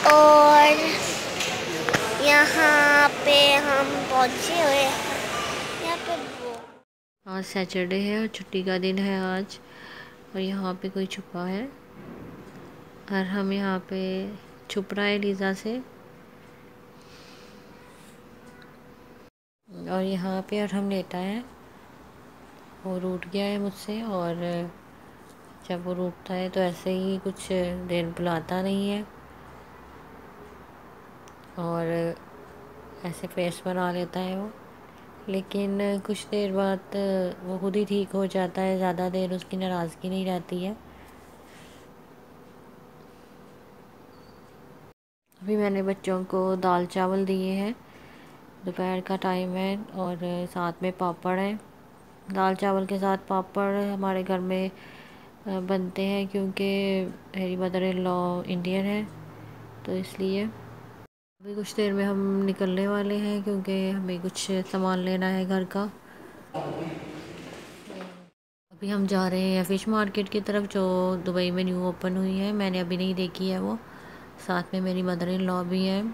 और यहाँ पे हम पहुँचे हुए हैं। यहाँ पे आज सैटरडे है और छुट्टी का दिन है आज, और यहाँ पे कोई छुपा है और हम यहाँ पे छुप रहा है लीज़ा से। और यहाँ पे और हम लेटा है, वो रूठ गया है मुझसे, और जब वो रूठता है तो ऐसे ही कुछ देर बुलाता नहीं है और ऐसे फेस बना लेता है वो, लेकिन कुछ देर बाद वो खुद ही ठीक हो जाता है। ज़्यादा देर उसकी नाराज़गी नहीं रहती है। अभी मैंने बच्चों को दाल चावल दिए हैं, दोपहर का टाइम है, और साथ में पापड़ है। दाल चावल के साथ पापड़ हमारे घर में बनते हैं क्योंकि मेरी मदर इन लॉ इंडियन है, तो इसलिए। अभी कुछ देर में हम निकलने वाले हैं क्योंकि हमें कुछ सामान लेना है घर का। अभी हम जा रहे हैं फ़िश मार्केट की तरफ, जो दुबई में न्यू ओपन हुई है। मैंने अभी नहीं देखी है वो, साथ में मेरी मदर इन लॉ भी है।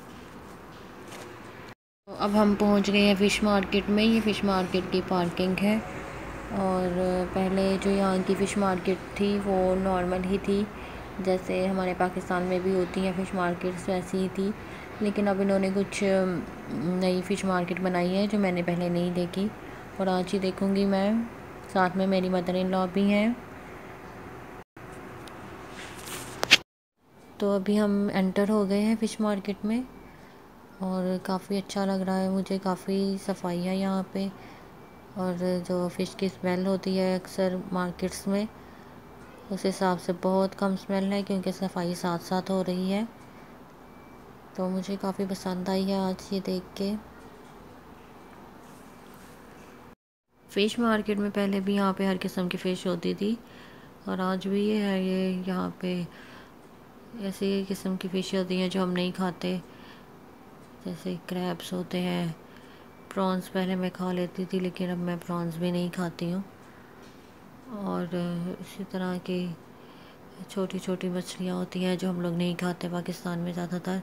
तो अब हम पहुंच गए हैं फ़िश मार्केट में। ये फ़िश मार्केट की पार्किंग है, और पहले जो यहाँ की फ़िश मार्केट थी वो नॉर्मल ही थी, जैसे हमारे पाकिस्तान में भी होती हैं फ़िश मार्केट्स, वैसी ही थी। लेकिन अब इन्होंने कुछ नई फ़िश मार्केट बनाई है जो मैंने पहले नहीं देखी, और आज ही देखूँगी मैं। साथ में मेरी मदर इन लॉ भी हैं। तो अभी हम एंटर हो गए हैं फ़िश मार्केट में, और काफ़ी अच्छा लग रहा है मुझे। काफ़ी सफाई है यहाँ पे, और जो फ़िश की स्मेल होती है अक्सर मार्केट्स में, उस हिसाब से बहुत कम स्मेल है क्योंकि सफाई साथ साथ हो रही है। तो मुझे काफ़ी पसंद आई है आज ये देख के। फ़िश मार्केट में पहले भी यहाँ पे हर किस्म की फ़िश होती थी, और आज भी ये है। ये यहाँ पे ऐसी किस्म की फ़िश होती हैं जो हम नहीं खाते, जैसे क्रैब्स होते हैं, प्रॉन्स पहले मैं खा लेती थी, लेकिन अब मैं प्रॉन्स भी नहीं खाती हूँ। और इसी तरह की छोटी छोटी मछलियाँ होती हैं जो हम लोग नहीं खाते पाकिस्तान में ज़्यादातर।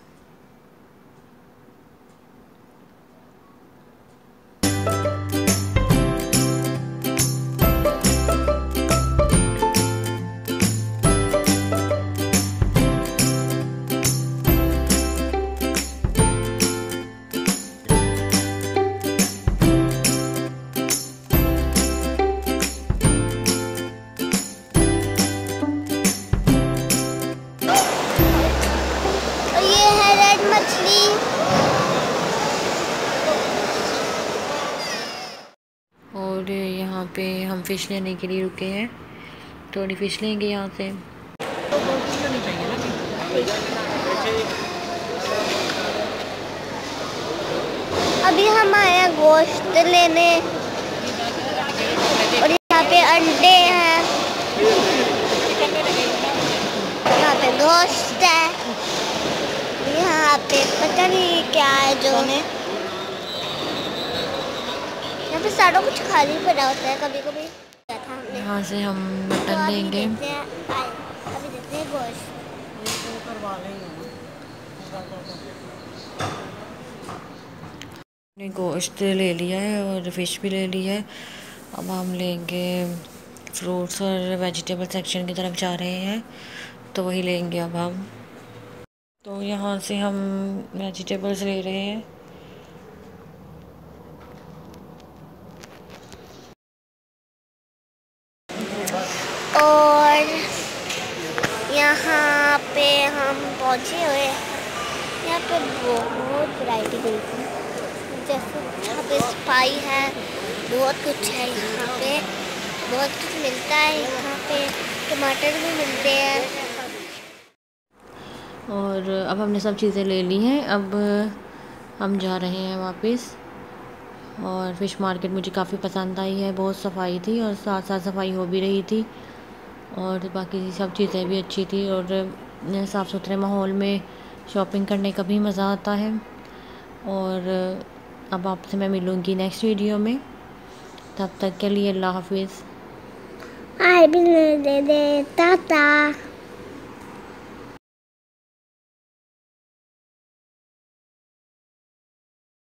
और यहाँ पे हम फ़िश लेने के लिए रुके हैं, थोड़ी फ़िश लेंगे यहाँ से। अभी हम आए हैं गोश्त लेने, और यहाँ पे अंडे हैं, यहाँ पे गोश्त है, यहाँ पे पता नहीं क्या है जो है। यहाँ पे सारा कुछ खाली पड़ा होता है कभी कभी। यहाँ से हम मटन लेंगे। अभी देखते हैं गोश्त। ने गोश्त ले लिया है और फ़िश भी ले ली है। अब हम लेंगे फ्रूट्स और वेजिटेबल सेक्शन की तरफ जा रहे हैं, तो वही लेंगे अब हम। तो यहाँ से हम वेजिटेबल्स ले रहे हैं। और यहाँ पे हम पहुँचे हुए हैं। यहाँ पे बहुत वैरायटी मिलती है, जैसे यहाँ पे स्पाई है, बहुत कुछ है यहाँ पे, बहुत कुछ मिलता है यहाँ पे। टमाटर भी मिलते हैं। और अब हमने सब चीज़ें ले ली हैं, अब हम जा रहे हैं वापस। और फ़िश मार्केट मुझे काफ़ी पसंद आई है, बहुत सफाई थी और साथ साथ सफाई हो भी रही थी, और बाकी सब चीज़ें भी अच्छी थी। और साफ़ सुथरे माहौल में शॉपिंग करने का भी मज़ा आता है। और अब आपसे मैं मिलूँगी नेक्स्ट वीडियो में, तब तक के लिए अल्लाह हाफिज़। दे टाटा।